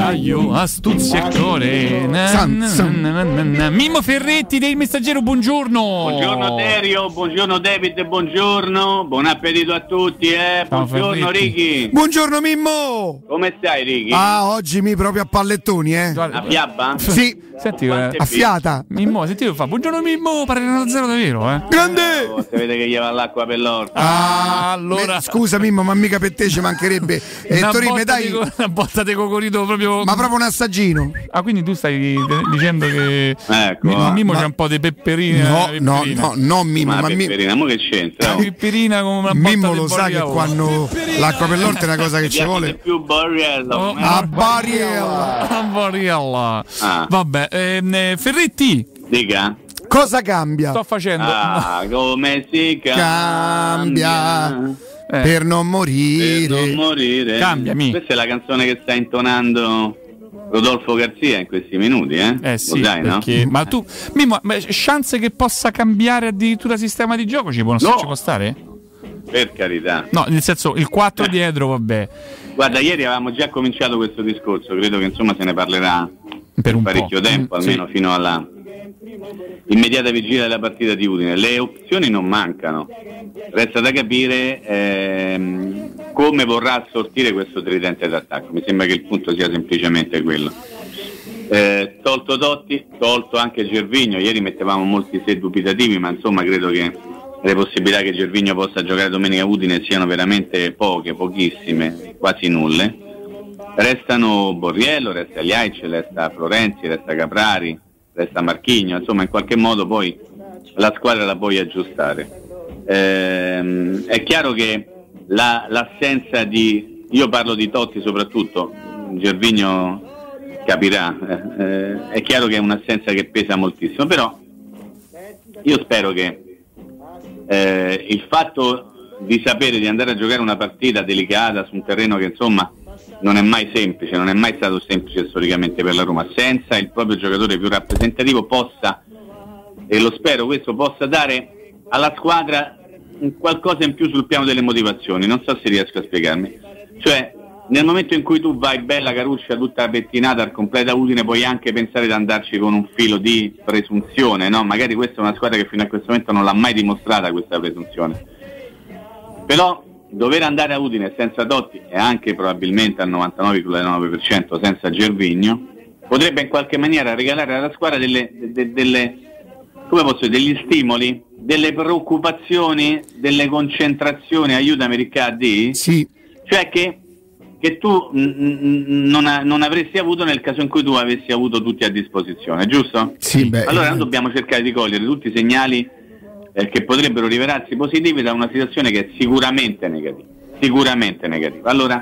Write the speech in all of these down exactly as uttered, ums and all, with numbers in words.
coraggio, astuzia e cuore. Na, na, na, na, na. Mimmo Ferretti del Messaggero, buongiorno. Buongiorno Terio, buongiorno David, buongiorno. Buon appetito a tutti, eh. Buongiorno Ricky. Buongiorno Mimmo. Come stai Ricky? Ah, oggi mi proprio a pallettoni, eh. A fiabba? Sì. Senti, eh, a fiata. Mimmo, senti che fa. Buongiorno Mimmo, parla da zero davvero, eh. Grande! Oh, si vede che gli va l'acqua per l'orto. Ah, allora. Me, scusa Mimmo, ma mica per te ci mancherebbe. E una, Torino, botta dai. di, una botta di cocorito proprio. Ma proprio un assaggino. Ah, quindi tu stai dicendo che ecco, Mimmo, Mimmo ma... c'è un po' di pepperina. No, pepperina. no, no, no Mimmo, ma, ma pepperina, mi... ma che c'entra? La pepperina con una botta Mimmo di lo sa che quando l'acqua per l'orto è una cosa che ci vuole. Più Bariella. Oh, a Bariella. A Bariella. Ah. Vabbè, ehm, Ferretti. Dica. Cosa cambia? Sto facendo. Ah, come si cambia, cambia eh. per non morire. Per non morire. Cambiami. Questa è la canzone che sta intonando Rodolfo Garzia in questi minuti, eh? Eh sì, lo sai, perché, no? ma tu, Mimmo, ma chance che possa cambiare addirittura sistema di gioco ci può, No. ci può stare? Per carità. No, nel senso il quattro Eh. dietro, vabbè. Guarda, ieri avevamo già cominciato questo discorso, credo che insomma se ne parlerà Per un parecchio po'. tempo, Mm, almeno sì. fino alla immediata vigilia della partita di Udine. Le opzioni non mancano, resta da capire ehm, come vorrà sortire questo tridente d'attacco. Mi sembra che il punto sia semplicemente quello. Eh, tolto Totti, tolto anche Gervinho, ieri mettevamo molti se dubitativi, ma insomma credo che le possibilità che Gervinho possa giocare domenica a Udine siano veramente poche, pochissime, quasi nulle. Restano Borriello, resta Liaic, resta Florenzi, resta Caprari, resta Marchigno, insomma in qualche modo poi la squadra la puoi aggiustare. Ehm, è chiaro che la, l'assenza di, io parlo di Totti soprattutto, Gervinho capirà, eh, è chiaro che è un'assenza che pesa moltissimo, però io spero che eh, il fatto di sapere di andare a giocare una partita delicata su un terreno che insomma non è mai semplice, non è mai stato semplice storicamente per la Roma, senza il proprio giocatore più rappresentativo possa, e lo spero questo, possa dare alla squadra un qualcosa in più sul piano delle motivazioni. Non so se riesco a spiegarmi, cioè nel momento in cui tu vai bella caruccia tutta pettinata al completa Udine, puoi anche pensare di andarci con un filo di presunzione, no? Magari questa è una squadra che fino a questo momento non l'ha mai dimostrata questa presunzione, però dover andare a Udine senza Totti e anche probabilmente al novantanove virgola nove per cento senza Gervinho potrebbe in qualche maniera regalare alla squadra delle, de, delle come posso dire, degli stimoli, delle preoccupazioni, delle concentrazioni, aiutami Riccardi? Sì. Cioè che, che tu n- n- non, a- non avresti avuto nel caso in cui tu avessi avuto tutti a disposizione, giusto? Sì, beh, allora eh. noi dobbiamo cercare di cogliere tutti i segnali eh, che potrebbero rivelarsi positivi da una situazione che è sicuramente negativa, sicuramente negativa. Allora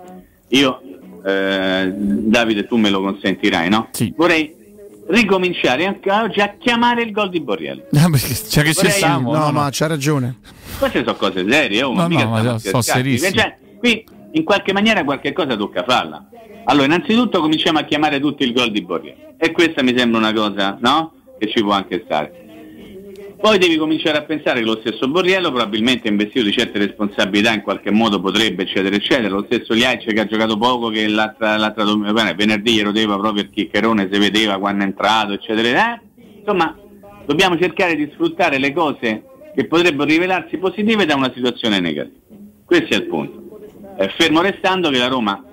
io, eh, Davide, tu me lo consentirai, no? Sì. Vorrei ricominciare anche oggi a chiamare il gol di Borriello. No, perché, cioè che ci Vorrei- siamo, No, no, no. ma c'ha ragione. Queste sono cose serie, oh, No, mica no, ma stiamo sono scherzando. serissime. Cioè, qui in qualche maniera qualche cosa tocca farla. Allora, innanzitutto cominciamo a chiamare tutti il gol di Borriello. E questa mi sembra una cosa, no? Che ci può anche stare. Poi devi cominciare a pensare che lo stesso Borriello, probabilmente investito di certe responsabilità, in qualche modo potrebbe, eccetera, eccetera. Lo stesso Liaic che ha giocato poco, che l'altra, l'altra domenica, venerdì gli rodeva proprio il chiccherone, si vedeva quando è entrato, eccetera. Eh? Insomma, dobbiamo cercare di sfruttare le cose che potrebbero rivelarsi positive da una situazione negativa. Questo è il punto. Eh, fermo restando che la Roma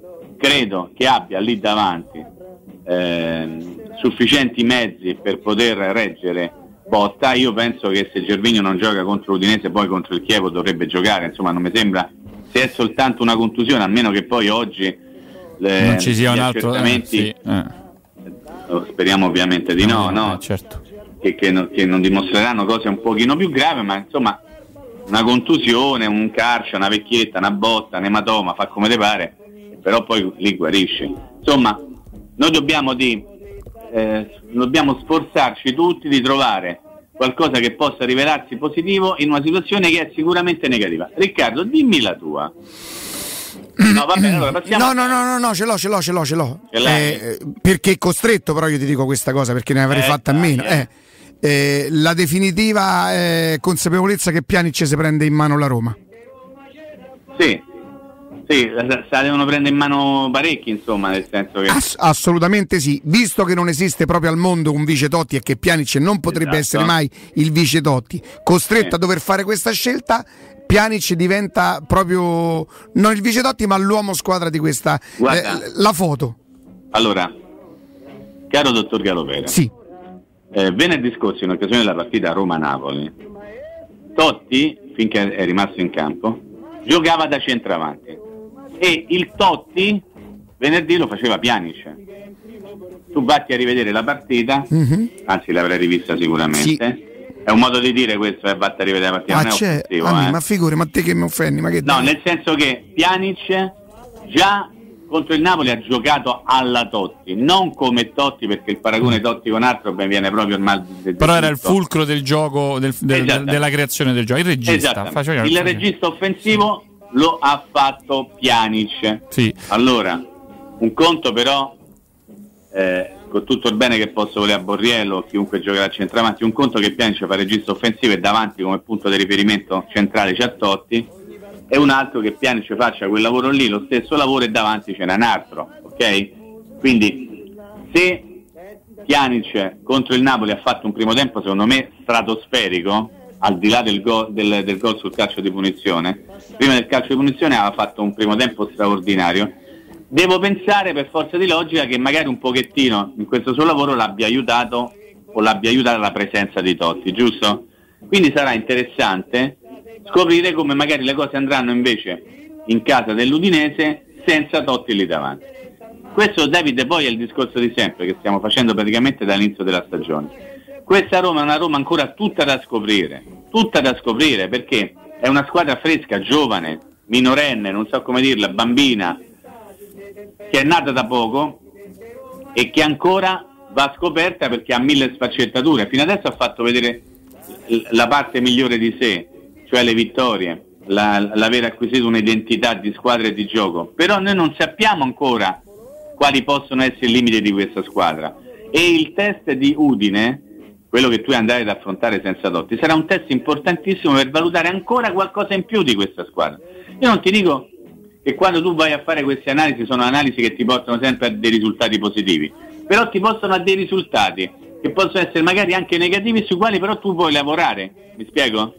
credo che abbia lì davanti eh, sufficienti mezzi per poter reggere Botta. Io penso che se Gervinho non gioca contro l'Udinese, poi contro il Chievo dovrebbe giocare, insomma non mi sembra, se è soltanto una contusione, a meno che poi oggi le, non ci sia gli un altro eh, accertamenti, sì, eh. speriamo ovviamente di no, no? Eh, certo. Che, che, no, che non dimostreranno cose un pochino più gravi, ma insomma una contusione, un carcio, una vecchietta, una botta, un ematoma, fa come te pare, però poi lì guarisce. Insomma, noi dobbiamo di eh, dobbiamo sforzarci tutti di trovare qualcosa che possa rivelarsi positivo in una situazione che è sicuramente negativa. Riccardo, dimmi la tua. No, va bene, allora passiamo. No, no, no, no, no, ce l'ho, ce l'ho, ce l'ho, ce l'ho. Ce l'hai? Eh, perché costretto, però io ti dico questa cosa perché ne avrei Eh, fatta a dai, meno. eh. Eh, eh, la definitiva eh, consapevolezza che Pjanic si prende in mano la Roma. Sì, Sì, se la devono prendere in mano parecchi, insomma, nel senso che... Ass- assolutamente sì, visto che non esiste proprio al mondo un vice Totti e che Pjanic non potrebbe esatto. essere mai il vice Totti, costretto sì. a dover fare questa scelta, Pjanic diventa proprio non il vice Totti ma l'uomo squadra di questa Guarda, eh, la foto. Allora, caro dottor Galopera, sì. eh, venerdì scorso in occasione della partita Roma-Napoli, Totti, finché è rimasto in campo, giocava da centravanti e il Totti venerdì lo faceva Pjanic. Tu vatti a rivedere la partita, mm-hmm. anzi l'avrai rivista sicuramente. Sì. È un modo di dire questo, eh, vatti a rivedere la partita. Ma non c'è, è offensivo, Anni, eh. ma figuri, ma te che mi offendi? Ma che no, dai? nel senso che Pjanic già contro il Napoli ha giocato alla Totti, non come Totti, perché il paragone Totti con altro ben viene proprio il mal del però era il fulcro del gioco, del, del, della creazione del gioco, il regista. Il, il regista offensivo lo ha fatto Pjanic. Sì. Allora, un conto però, eh, con tutto il bene che posso volere a Borriello o chiunque giocherà a centravanti, un conto che Pjanic fa regista offensivo e davanti come punto di riferimento centrale c'è Totti, e un altro che Pjanic faccia quel lavoro lì, lo stesso lavoro, e davanti ce n'è un altro, ok? Quindi se Pjanic contro il Napoli ha fatto un primo tempo secondo me stratosferico, al di là del gol, del, del gol sul calcio di punizione, prima del calcio di punizione aveva fatto un primo tempo straordinario, devo pensare per forza di logica che magari un pochettino in questo suo lavoro l'abbia aiutato o l'abbia aiutata la presenza di Totti, giusto? Quindi sarà interessante scoprire come magari le cose andranno invece in casa dell'Udinese senza Totti lì davanti. Questo, Davide, poi è il discorso di sempre che stiamo facendo praticamente dall'inizio della stagione. Questa Roma è una Roma ancora tutta da scoprire, tutta da scoprire, perché è una squadra fresca, giovane, minorenne, non so come dirla, bambina, che è nata da poco e che ancora va scoperta perché ha mille sfaccettature. Fino adesso ha fatto vedere la parte migliore di sé, cioè le vittorie, la, l'aver acquisito un'identità di squadra e di gioco, però noi non sappiamo ancora quali possono essere i limiti di questa squadra, e il test di Udine, quello che tu andrai ad affrontare senza Totti, sarà un test importantissimo per valutare ancora qualcosa in più di questa squadra. Io non ti dico che quando tu vai a fare queste analisi sono analisi che ti portano sempre a dei risultati positivi, però ti possono a dei risultati che possono essere magari anche negativi, sui quali però tu puoi lavorare. Mi spiego?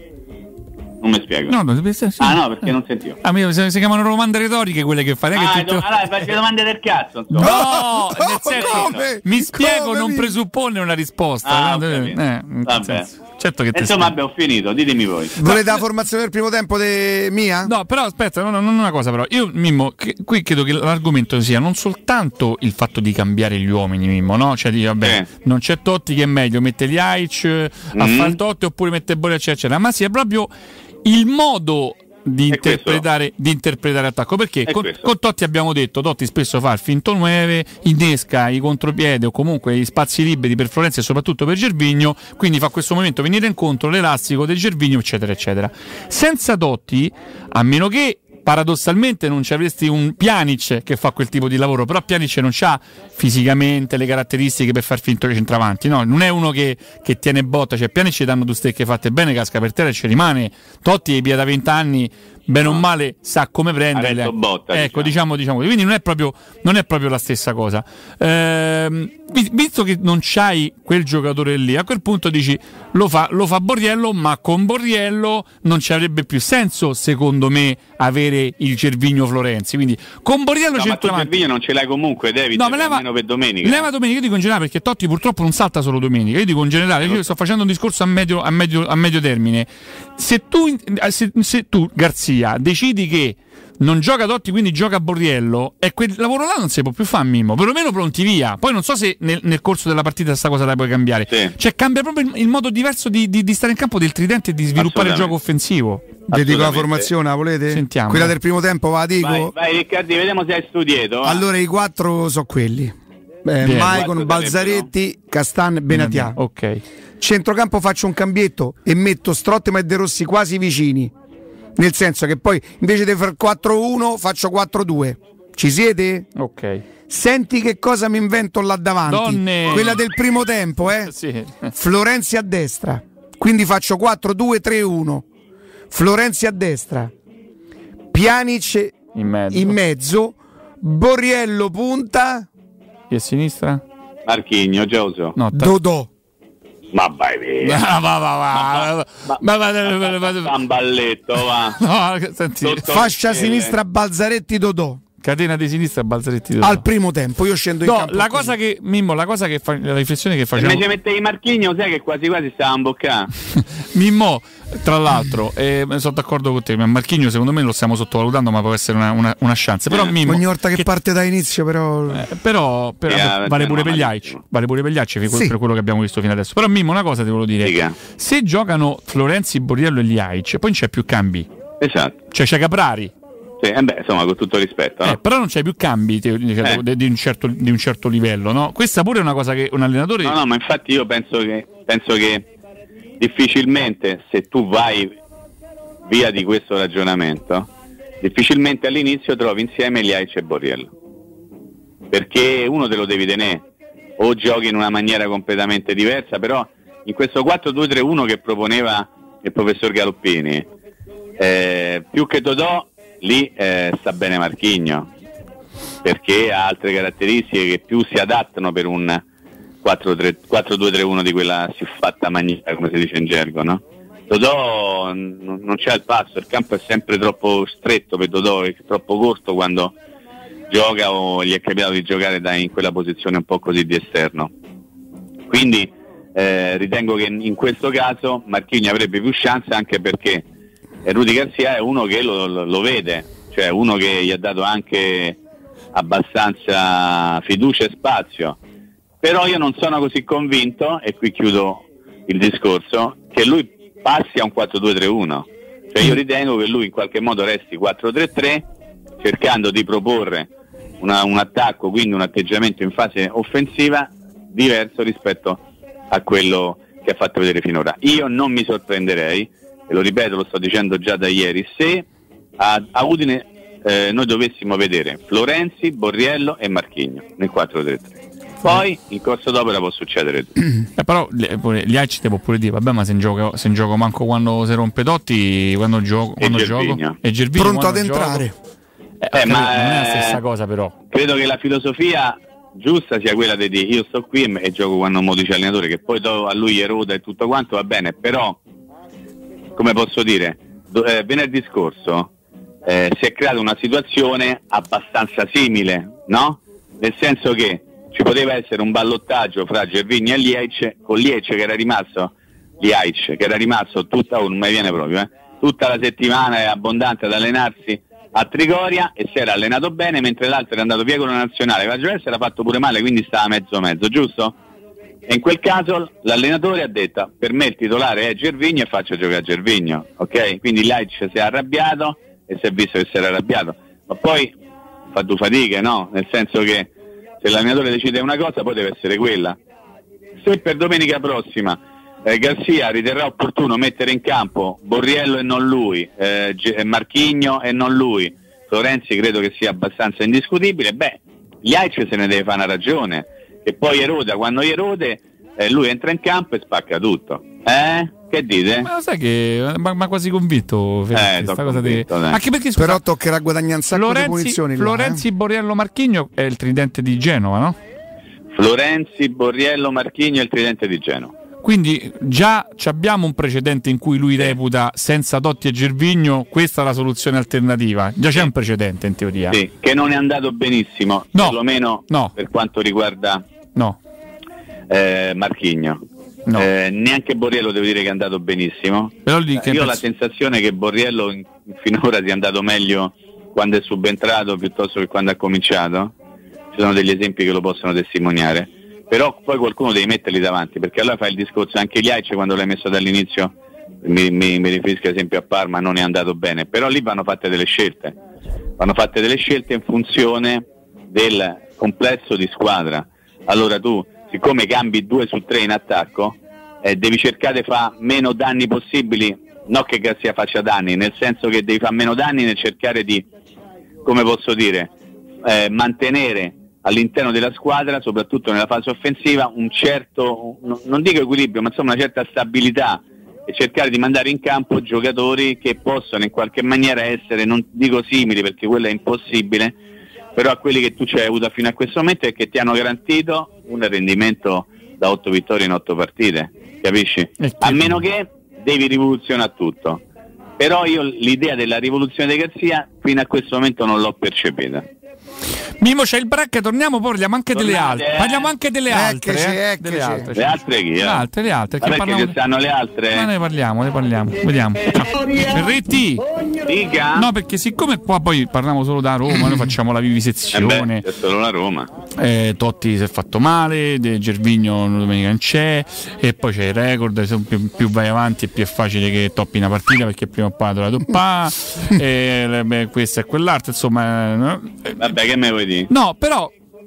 Non mi spiego. No, no, sì. Ah no, perché non sentivo. Ah, mio, si, si chiamano domande retoriche quelle che fai. Ah, che do- allora fai le domande del cazzo, insomma. No, nel senso, come? mi spiego, Come non mi... presuppone una risposta. Ah, no? eh, vabbè. Certo che insomma, vabbè, ho finito, ditemi voi. Volete la formazione del primo tempo de... mia? No, però aspetta, non, non una cosa però. Io, Mimmo, che, qui credo che l'argomento sia non soltanto il fatto di cambiare gli uomini, Mimmo, no? Cioè, di, vabbè, eh. non c'è Totti, che è meglio, mette gli Aic mm. a fare il Totti oppure mette Borja, eccetera, eccetera, ma sia proprio il modo di interpretare, di interpretare attacco, perché con, con Totti abbiamo detto, Totti spesso fa il finto nove, innesca i contropiede o comunque gli spazi liberi per Florenzi e soprattutto per Gervinho, quindi fa questo momento venire incontro l'elastico del Gervinho, eccetera eccetera. Senza Totti, a meno che paradossalmente non ci avresti un Pjanic che fa quel tipo di lavoro, però Pjanic non c'ha fisicamente le caratteristiche per far finto che centravanti, no, non è uno che, che tiene botta, cioè Pjanic ci danno due stecche fatte bene, casca per terra e ci rimane. Totti è via da vent'anni, bene o male sa come prendere, botta, ecco, diciamo. diciamo diciamo quindi non è proprio non è proprio la stessa cosa. Ehm, visto che non c'hai quel giocatore lì, a quel punto dici lo fa, lo fa Borriello, ma con Borriello non ci avrebbe più senso secondo me avere il Gervinho Florenzi, quindi con Borriello no, ma tu Gervinho non ce l'hai comunque, David, no, leva, almeno per domenica. Leva domenica, io dico in generale, perché Totti purtroppo non salta solo domenica, io dico in generale, io sto facendo un discorso a medio, a medio, a medio termine. Se tu, se, se tu Garzia decidi che non gioca Totti, quindi gioca Borriello, e quel lavoro là non si può più fare, Mimmo, perlomeno pronti via. Poi non so se nel, nel corso della partita questa cosa la puoi cambiare, sì. Cioè cambia proprio il, il modo diverso di, di, di stare in campo del tridente e di sviluppare il gioco offensivo. Vi dico la formazione, la volete? Sentiamo. Quella del primo tempo va, dico. Vai, vai Riccardi, vediamo se hai studiato. Va. Allora i quattro sono quelli. Beh, Maicon, Balzaretti, Castan, Benatia. Ok. Centrocampo faccio un cambietto e metto Strottman e De Rossi quasi vicini. Nel senso che poi invece di fare quattro uno faccio quattro due. Ci siete? Ok. Senti che cosa mi invento là davanti. Donne. Quella del primo tempo, eh? Sì. Florenzi a destra. Quindi faccio quattro due tre uno. Florenzi a destra. Pjanic in mezzo, in mezzo Borriello punta e a sinistra Marchigno, Gioso, no, ta- Dodò. Ma vai via. Va va va va. Ma va un balletto, va. No, senti, fascia sinistra Balzaretti Dodò. Catena di sinistra Balzaretti Dodò. Al primo tempo io scendo no, in campo. La cosa così. che Mimmo, la cosa che fa, la riflessione che facciamo. Se invece mettevi Marchigno, sai che quasi quasi stava in bocca. Mimmo, tra l'altro, eh, sono d'accordo con te, ma Marchigno secondo me lo stiamo sottovalutando, ma può essere una, una, una chance. Però Mimmo, ogni volta che, che parte da inizio, però eh, però, però yeah, vale pure per gli Aic, vale pure per gli Aic sì. per quello che abbiamo visto fino adesso. Però Mimmo, una cosa ti volevo dire. Dica. Se giocano Florenzi, Borriello e gli Aic, poi non c'è più cambi. Esatto. Cioè c'è Caprari. Sì, eh beh, insomma, con tutto rispetto, no? eh, però non c'è più cambi di, di, eh. di, un certo, di un certo livello, no? Questa pure è una cosa che un allenatore. No, no, ma infatti io penso che penso che difficilmente, se tu vai via di questo ragionamento, difficilmente all'inizio trovi insieme gli Aic e Borriello. Perché uno te lo devi tenere, o giochi in una maniera completamente diversa, però in questo quattro due tre uno che proponeva il professor Galoppini, eh, più che Dodò, lì eh, sta bene Marchigno, perché ha altre caratteristiche che più si adattano per un quattro due tre uno di quella siffatta maniera, come si dice in gergo, no? Dodò n- non c'è il passo, il campo è sempre troppo stretto per Dodò, è troppo corto quando gioca o gli è capitato di giocare da, in quella posizione un po' così di esterno. Quindi eh, ritengo che in questo caso Marchigno avrebbe più chance, anche perché e Rudy Garcia è uno che lo, lo, lo vede, cioè uno che gli ha dato anche abbastanza fiducia e spazio. Però io non sono così convinto, e qui chiudo il discorso, che lui passi a un quattro due tre uno. Cioè io ritengo che lui in qualche modo resti quattro tre tre, cercando di proporre una, un attacco, quindi un atteggiamento in fase offensiva diverso rispetto a quello che ha fatto vedere finora. Io non mi sorprenderei, e lo ripeto, lo sto dicendo già da ieri, se a, a Udine eh, noi dovessimo vedere Florenzi, Borriello e Marchigno nel quattro tre tre. Poi in corso d'opera può succedere tutto. Eh, però gli Aic ti può pure dire, vabbè, ma se in gioco, se in gioco manco quando si rompe Totti, quando gioco, quando e gioco e Gervinho, pronto ad entrare. Eh, eh, ma non è la stessa cosa, però credo che la filosofia giusta sia quella di dire io sto qui e, e gioco quando mo dice allenatore, che poi a lui eroda e tutto quanto va bene, però come posso dire, do, eh, venerdì scorso eh, si è creata una situazione abbastanza simile, no? Nel senso che ci poteva essere un ballottaggio fra Gervinho e Lieic, con Lieic che era rimasto Lieic che era rimasto tutta, oh, non mi viene proprio, eh, tutta la settimana è abbondante ad allenarsi a Trigoria e si era allenato bene, mentre l'altro era andato via con la nazionale, la Gioventus era fatto pure male, quindi stava mezzo mezzo, giusto? E in quel caso l'allenatore ha detto per me il titolare è Gervinho e faccio giocare Gervinho, ok? Quindi Lieic si è arrabbiato e si è visto che si era arrabbiato, ma poi fa due fatiche, no? Nel senso che se l'allenatore decide una cosa poi deve essere quella. Se per domenica prossima eh, Garcia riterrà opportuno mettere in campo Borriello e non lui, eh, Marchigno e non lui, Florenzi credo che sia abbastanza indiscutibile, beh, Lieic se ne deve fare una ragione, che poi eroda, quando erode eh, lui entra in campo e spacca tutto. Eh? Che dite? Ma sai che ma, ma quasi convinto, eh, questa cosa convinto, di... Anche perché scusa, però toccherà guadagnare un sacco Florenzi, di punizioni. Florenzi, là, eh? Borriello, Marchigno è il tridente di Genova, no? Florenzi, Borriello, Marchigno è il tridente di Genova. Quindi già abbiamo un precedente in cui lui reputa senza Totti e Gervinho questa è la soluzione alternativa. Già c'è un precedente in teoria. Sì, che non è andato benissimo, no, perlomeno no. per quanto riguarda no. eh, Marchigno. No. Eh, neanche Borriello devo dire che è andato benissimo. Però lì eh, io ho la sensazione che Borriello in, finora sia andato meglio quando è subentrato piuttosto che quando ha cominciato. Ci sono degli esempi che lo possono testimoniare, però poi qualcuno devi metterli davanti, perché allora fa il discorso anche gli Aic quando l'hai messo dall'inizio, mi, mi, mi riferisco ad esempio a Parma, non è andato bene, però lì vanno fatte delle scelte vanno fatte delle scelte in funzione del complesso di squadra. Allora tu, siccome cambi due su tre in attacco, eh, devi cercare di fare meno danni possibili, non che Garcia faccia danni, nel senso che devi fare meno danni nel cercare di, come posso dire, eh, mantenere all'interno della squadra, soprattutto nella fase offensiva, un certo, non dico equilibrio, ma insomma una certa stabilità e cercare di mandare in campo giocatori che possono in qualche maniera essere, non dico simili perché quello è impossibile, però a quelli che tu ci hai avuto fino a questo momento e che ti hanno garantito un rendimento da otto vittorie in otto partite, capisci? A meno che devi rivoluzionare tutto, però io l'idea della rivoluzione di Garzia fino a questo momento non l'ho percepita. Mimo, c'è il break, torniamo, poi parliamo anche Tornate, delle altre. Eh. Parliamo anche delle altre. Eccoci, Eh. eccoci. Delle altre, Le altre chi? Eh? Le altre, le altre. Ma Che perché parliamo... ci stanno le altre? Ma ne parliamo, ne parliamo. Vediamo. Ferretti. Dica? No, perché siccome qua poi parliamo solo da Roma, noi facciamo la vivisezione. Eh beh, è solo la Roma. Eh, Totti si è fatto male, De Gervigno domenica non c'è, e poi c'è il record, se più, più vai avanti è più è facile che toppi una partita perché prima o poi la toppa, e beh, questo e quell'altro, insomma. No? Vabbè, che me vuoi dire? No, però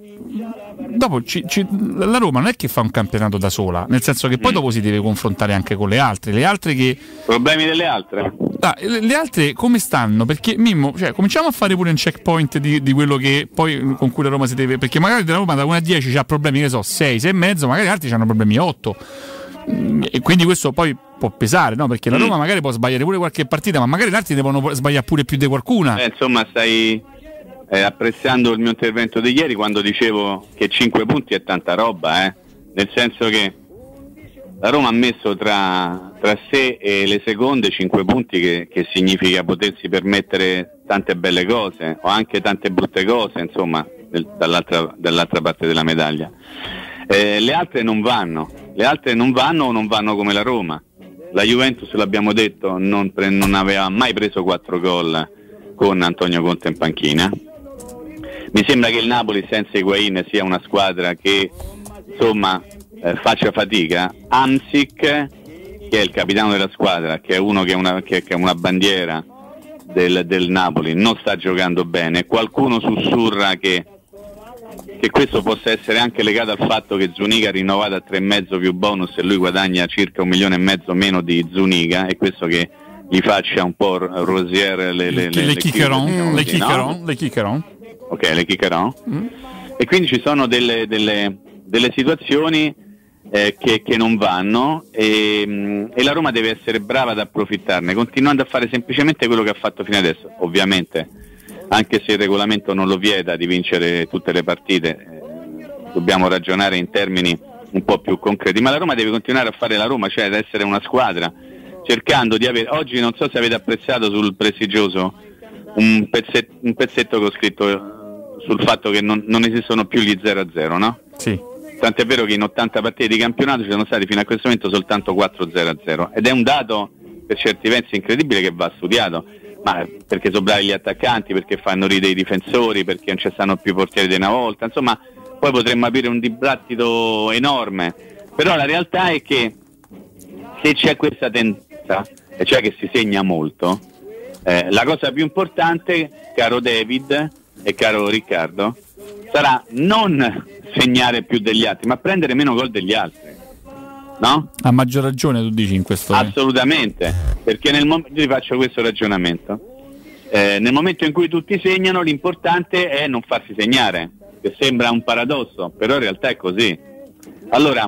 dopo ci, ci, la Roma non è che fa un campionato da sola, nel senso che poi mm. dopo si deve confrontare anche con le altre, le altre che... Problemi delle altre? Ah, le, le altre come stanno? Perché Mimmo, cioè, cominciamo a fare pure un checkpoint di, di quello che poi con cui la Roma si deve... Perché magari la Roma da uno a dieci ha problemi, che so, sei, sei e mezzo, magari gli altri hanno problemi otto. E quindi questo poi può pesare, no? Perché la Roma mm. magari può sbagliare pure qualche partita, ma magari gli altri devono sbagliare pure più di qualcuna. Eh, insomma, stai... Eh, apprezzando il mio intervento di ieri quando dicevo che cinque punti è tanta roba, eh? Nel senso che la Roma ha messo tra, tra sé e le seconde cinque punti che, che significa potersi permettere tante belle cose o anche tante brutte cose, insomma, del, dall'altra, dall'altra parte della medaglia. Eh, le altre non vanno, le altre non vanno o non vanno come la Roma. La Juventus, l'abbiamo detto, non, pre- non aveva mai preso quattro gol con Antonio Conte in panchina. Mi sembra che il Napoli senza Higuain sia una squadra che insomma eh, faccia fatica. Hamsik, che è il capitano della squadra, che è uno che è una, che, che è una bandiera del, del Napoli, non sta giocando bene. Qualcuno sussurra che, che questo possa essere anche legato al fatto che Zuniga ha rinnovato a tre e mezzo più bonus e lui guadagna circa un milione e mezzo meno di Zuniga, e questo che gli faccia un po' rosiere le le, le, le chiccheron, le chiccheron, le chiccheron. Ok, le chiccheron. Mm. E quindi ci sono delle, delle, delle situazioni eh, che, che non vanno e, e la Roma deve essere brava ad approfittarne, continuando a fare semplicemente quello che ha fatto fino adesso. Ovviamente, anche se il regolamento non lo vieta di vincere tutte le partite, eh, dobbiamo ragionare in termini un po' più concreti, ma la Roma deve continuare a fare la Roma, cioè ad essere una squadra, cercando di avere... Oggi non so se avete apprezzato sul prestigioso un pezzetto, un pezzetto che ho scritto sul fatto che non, non esistono più gli zero a zero, no? Sì. Tant'è vero che in ottanta partite di campionato ci sono stati fino a questo momento soltanto quattro zero a zero, ed è un dato per certi versi incredibile che va studiato, ma perché sono bravi gli attaccanti, perché fanno ridere i difensori, perché non ci stanno più portieri di una volta, insomma poi potremmo aprire un dibattito enorme, però la realtà è che se c'è questa tendenza, e cioè che si segna molto, eh, la cosa più importante, caro David e caro Riccardo, sarà non segnare più degli altri, ma prendere meno gol degli altri, no? Ha maggior ragione tu dici in questo. Assolutamente, perché nel momento, io vi faccio questo ragionamento, eh, nel momento in cui tutti segnano l'importante è non farsi segnare, che sembra un paradosso, però in realtà è così. Allora,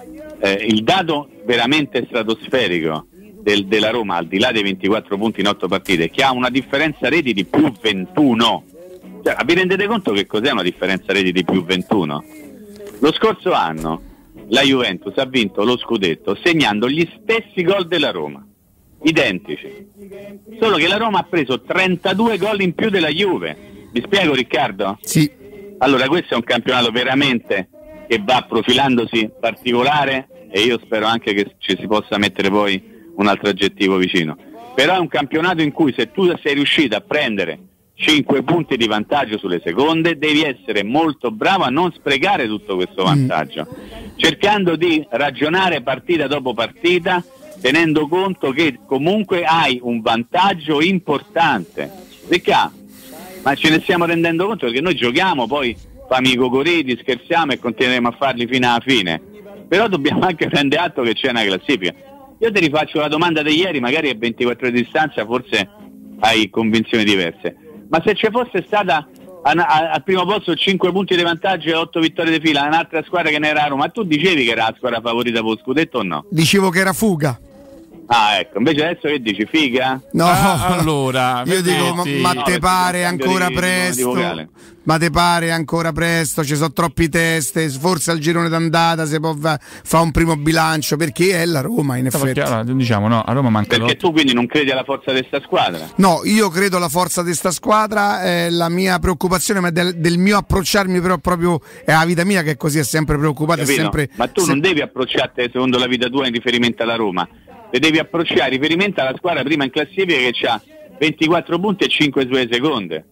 eh, il dato veramente stratosferico del, della Roma, al di là dei ventiquattro punti in otto partite, che ha una differenza reti di più ventuno. Cioè, vi rendete conto che cos'è una differenza reti di più ventuno? Lo scorso anno la Juventus ha vinto lo scudetto segnando gli stessi gol della Roma, identici, solo che la Roma ha preso trentadue gol in più della Juve. Vi spiego, Riccardo? Sì. Allora, questo è un campionato veramente che va profilandosi particolare, e io spero anche che ci si possa mettere poi un altro aggettivo vicino, però è un campionato in cui se tu sei riuscito a prendere cinque punti di vantaggio sulle seconde, devi essere molto bravo a non sprecare tutto questo vantaggio, mm. cercando di ragionare partita dopo partita, tenendo conto che comunque hai un vantaggio importante. Ricca, ma ce ne stiamo rendendo conto, perché noi giochiamo, poi famo i cocoriti, scherziamo e continueremo a farli fino alla fine, però dobbiamo anche prendere atto che c'è una classifica. Io ti rifaccio la domanda di ieri, magari a ventiquattro ore di distanza forse hai convinzioni diverse, ma se ci fosse stata a, a, al primo posto cinque punti di vantaggio e otto vittorie di fila, un'altra squadra che ne era Roma, tu dicevi che era la squadra favorita per lo scudetto o no? Dicevo che era fuga. Ah, ecco, invece adesso che dici, figa? No, ah, allora io dico, ma, ma no, te pare ancora di, presto? di ma te pare ancora presto? Ci sono troppi test, forse al girone d'andata si può fa un primo bilancio, perché è la Roma in effetti. Perché, allora, diciamo, no, a Roma manca perché tu quindi non credi alla forza di sta squadra? No, io credo alla forza di sta squadra, eh, la mia preoccupazione, ma del, del mio approcciarmi però proprio è la vita mia che così è sempre preoccupata, è sempre, ma tu se... non devi approcciarti secondo la vita tua in riferimento alla Roma. Le devi approcciare in riferimento alla squadra prima in classifica che ha ventiquattro punti e cinque sue seconde.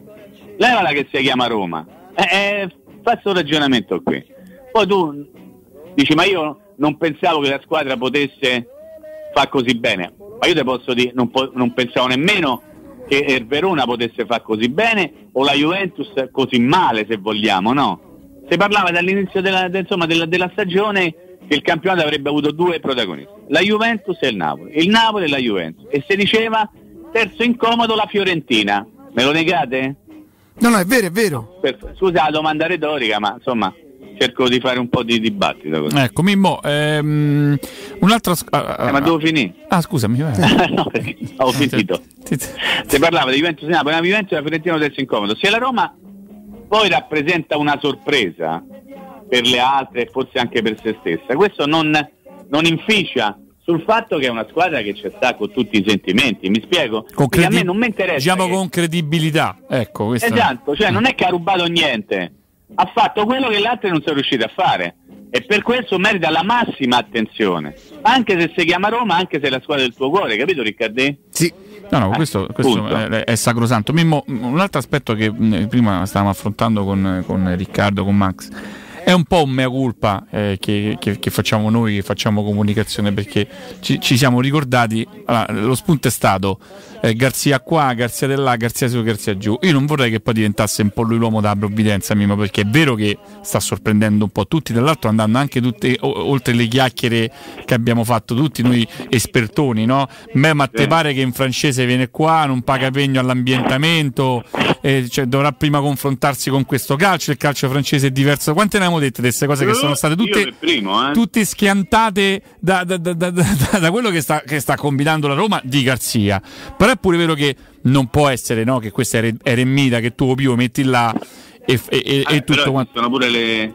Levala che si chiama Roma. Eh, eh, fa questo ragionamento qui. Poi tu dici, ma io non pensavo che la squadra potesse far così bene. Ma io te posso dire, non, po- non pensavo nemmeno che il Verona potesse far così bene o la Juventus così male, se vogliamo, no? Si parlava dall'inizio della, de, insomma, della, della stagione che il campionato avrebbe avuto due protagonisti, la Juventus e il Napoli, il Napoli e la Juventus, e si diceva terzo incomodo la Fiorentina. Me lo negate? No, no, è vero, è vero. Scusa la domanda retorica, ma insomma cerco di fare un po' di dibattito così. Ecco, Mimmo, ehm, un'altra sc- uh, eh, ma devo finire? Ah, scusami. No, perché ho finito. Si parlava di Juventus e Napoli, la Juventus e la Fiorentina terzo incomodo. Se la Roma poi rappresenta una sorpresa per le altre e forse anche per se stessa, questo non, non inficia sul fatto che è una squadra che ci sta con tutti i sentimenti, mi spiego? Con credi- a me non mi interessa, diciamo che... con credibilità, ecco, questa... esatto, cioè non è che ha rubato niente, ha fatto quello che le altre non sono riuscite a fare e per questo merita la massima attenzione, anche se si chiama Roma, anche se è la squadra del tuo cuore, capito Riccardi? Sì. No, no, questo, questo è, è sacrosanto. Mimmo, un altro aspetto che mh, prima stavamo affrontando con, con Riccardo, con Max, è un po' un mea culpa eh, che, che, che facciamo noi, che facciamo comunicazione, perché ci, ci siamo ricordati, allora, lo spunto è stato eh, Garzia qua, Garzia di là, Garzia su, Garzia giù. Io non vorrei che poi diventasse un po' lui l'uomo della provvidenza, Mimmo, perché è vero che sta sorprendendo un po' tutti, dall'altro andando anche tutte, o, oltre le chiacchiere che abbiamo fatto tutti noi espertoni, no? Beh, ma te pare che in francese viene qua, non paga pegno all'ambientamento, eh, cioè, dovrà prima confrontarsi con questo calcio, il calcio francese è diverso. Quante ne abbiamo dette queste cose che sono state tutte, primo, eh. tutte schiantate da, da, da, da, da, da quello che sta, che sta combinando la Roma di Garzia. Però è pure vero che non può essere, no, che questa è eremita che tu Opio metti là e, e, ah, e tutto quanto. Sono pure le...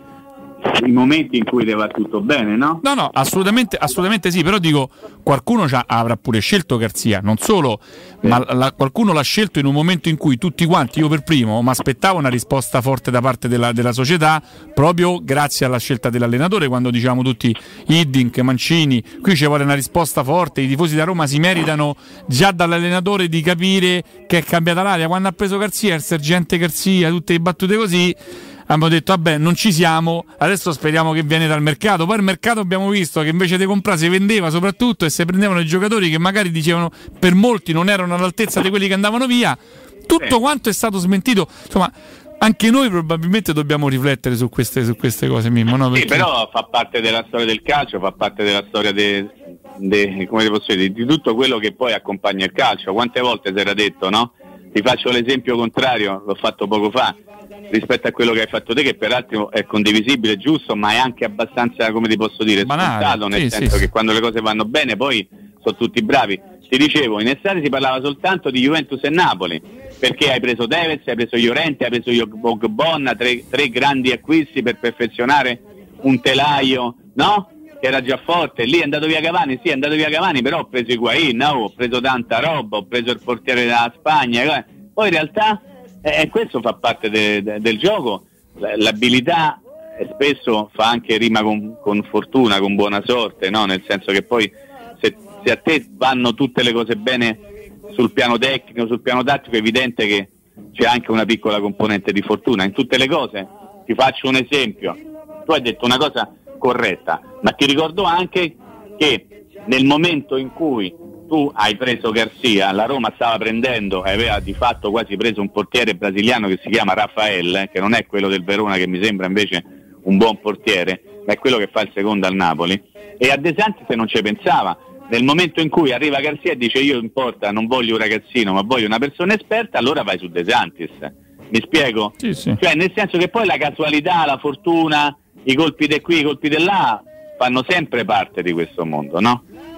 i momenti in cui le va tutto bene, no? No, no, assolutamente, assolutamente sì, però dico, qualcuno avrà pure scelto Garzia, non solo, sì. ma la, qualcuno l'ha scelto in un momento in cui tutti quanti, io per primo, mi aspettavo una risposta forte da parte della, della società, proprio grazie alla scelta dell'allenatore, quando dicevamo tutti Hiddink, Mancini, qui ci vuole una risposta forte, i tifosi da Roma si meritano già dall'allenatore di capire che è cambiata l'aria, quando ha preso Garzia, il sergente Garzia, tutte le battute così, abbiamo detto vabbè non ci siamo, adesso speriamo che viene dal mercato. Poi il mercato abbiamo visto che invece di comprare si vendeva soprattutto e si prendevano i giocatori che magari dicevano per molti non erano all'altezza di quelli che andavano via. Tutto quanto è stato smentito, insomma anche noi probabilmente dobbiamo riflettere su queste, su queste cose, Mimmo, no? Perché... Sì, però fa parte della storia del calcio, fa parte della storia de, de, come posso dire, di tutto quello che poi accompagna il calcio. Quante volte si era detto, no? Ti faccio l'esempio contrario, l'ho fatto poco fa, rispetto a quello che hai fatto te, che peraltro è condivisibile, giusto, ma è anche abbastanza, come ti posso dire, scontato, nel sì, senso sì, che quando le cose vanno bene poi sono tutti bravi. Ti dicevo, in estate si parlava soltanto di Juventus e Napoli, perché hai preso Tevez, hai preso Llorente, hai preso Ogbonna, tre, tre grandi acquisti per perfezionare un telaio, no? Che era già forte, lì è andato via Cavani, sì è andato via Cavani, però ho preso Higuaín, no? Ho preso tanta roba, ho preso il portiere della Spagna, poi in realtà eh, questo fa parte de, de, del gioco, l'abilità eh, spesso fa anche rima con, con fortuna, con buona sorte, no? Nel senso che poi se, se a te vanno tutte le cose bene sul piano tecnico, sul piano tattico, è evidente che c'è anche una piccola componente di fortuna in tutte le cose. Ti faccio un esempio, tu hai detto una cosa corretta, ma ti ricordo anche che nel momento in cui tu hai preso Garzia, la Roma stava prendendo e aveva di fatto quasi preso un portiere brasiliano che si chiama Rafael, eh, che non è quello del Verona, che mi sembra invece un buon portiere, ma è quello che fa il secondo al Napoli, e a De Santis non ci pensava. Nel momento in cui arriva Garzia e dice io importa, non voglio un ragazzino ma voglio una persona esperta, allora vai su De Santis. Mi spiego? Sì, sì. Cioè nel senso che poi la casualità, la fortuna, i colpi di qui, i colpi di là fanno sempre parte di questo mondo, no?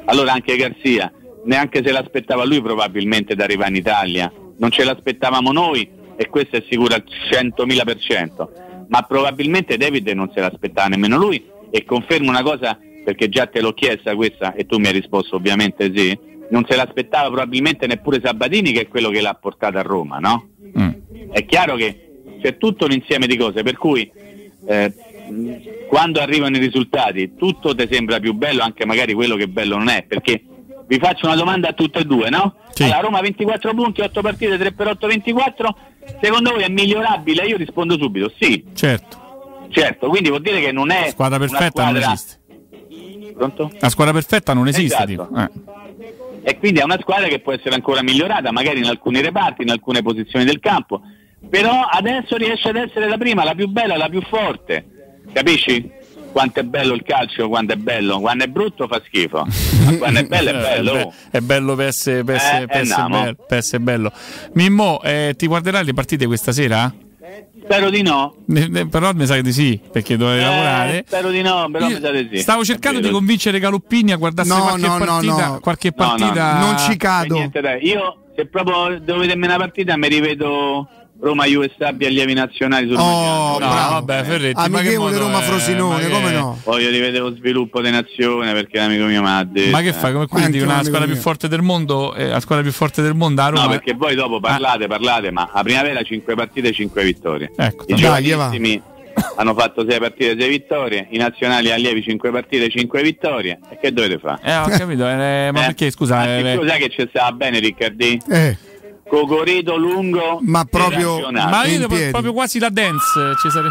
allora anche Garzia, neanche se l'aspettava lui probabilmente di arrivare in Italia, non ce l'aspettavamo noi e questo è sicuro al centomila per cento, ma probabilmente David non se l'aspettava nemmeno lui, e confermo una cosa perché già te l'ho chiesta questa e tu mi hai risposto ovviamente sì, non se l'aspettava probabilmente neppure Sabatini, che è quello che l'ha portato a Roma, no? Mm. È chiaro che c'è tutto un insieme di cose, per cui eh, quando arrivano i risultati tutto ti sembra più bello, anche magari quello che bello non è, perché vi faccio una domanda a tutte e due, no? Sì. Allora, Roma ventiquattro punti, otto partite, tre per otto, ventiquattro, secondo voi è migliorabile? Io rispondo subito sì. Certo. Certo, quindi vuol dire che non è la squadra perfetta, una squadra... non esiste. Pronto? La squadra perfetta non esiste, esatto. eh. E quindi è una squadra che può essere ancora migliorata, magari in alcuni reparti, in alcune posizioni del campo, però adesso riesce ad essere la prima, la più bella, la più forte, capisci? Quanto è bello il calcio, quando è bello, quando è brutto fa schifo, ma quando è bello è bello. È bello per essere, per essere, eh, per essere, eh, no, bello, per essere bello. Mimmo, eh, ti guarderai le partite questa sera? Spero di no. Ne, ne, però mi sa di sì, perché dovevi eh, lavorare. Spero di no, però Io mi sa di sì. Stavo cercando di convincere Galoppini a guardarsi no, qualche no, partita. No, no. Qualche no, partita. no. Non ci cado. Niente, dai. Io, se proprio devo vedermi una partita, mi rivedo Roma Juve Stabia allievi nazionali sul oh, no, vabbè, Ferretti, amichevole Roma Frosinone, eh, come no? Poi io rivedevo Sviluppo di Nazione perché l'amico mio mi ha detto. Ma che fai? Come quindi una squadra mio. più forte del mondo, eh, la squadra più forte del mondo a Roma? No, perché voi dopo parlate, ah. parlate, ma a primavera cinque partite, cinque vittorie. Ecco, i giovanissimi hanno fatto sei partite, sei vittorie, i nazionali allievi cinque partite, cinque vittorie. E che dovete fare? Eh, ho capito, eh, ma eh? perché scusa? Ma eh, tu sai che ci stava bene Riccardi? Eh. Cocorito lungo, ma proprio ma io proprio quasi la dance ci sarebbe.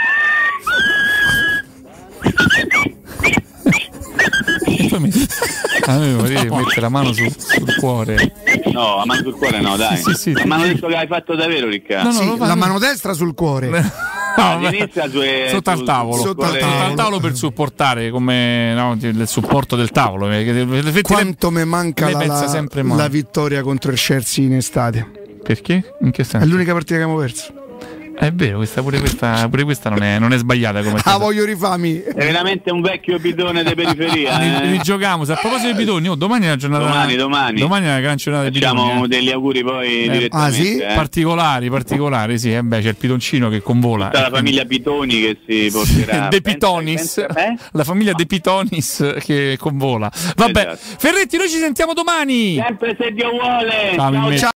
A me vorrei mettere la mano sul, sul cuore. No, la mano sul cuore no, dai. Sì, sì, sì, ma hanno sì. detto che hai fatto davvero, Riccardo. No, no, sì, la mano destra sul cuore. No, sue, sotto al tavolo, sotto al tavolo. Al tavolo per supportare come no, il supporto del tavolo. Quanto mi manca la, la, la vittoria contro il Chelsea in estate. Perché? In che senso? È l'unica partita che abbiamo perso. È vero, questa, pure, questa, pure questa non è, non è sbagliata come ah, voglio rifami. È veramente un vecchio bidone di periferia. eh. Rigiochiamo. A proposito dei bidoni, oh, domani è la giornata. Domani, domani. Domani è la gran giornata dei bidoni. Facciamo eh. degli auguri poi eh. direttamente. Ah, sì? Eh. Particolari, particolari, sì. Eh beh, c'è il pitoncino che convola. Tutta la famiglia Pitoni che si porterà. De Pitonis. Pensa, pensa, eh? La famiglia no. De Pitonis che convola. Vabbè, esatto. Ferretti, noi ci sentiamo domani. Sempre se Dio vuole. Ciao. Ciao.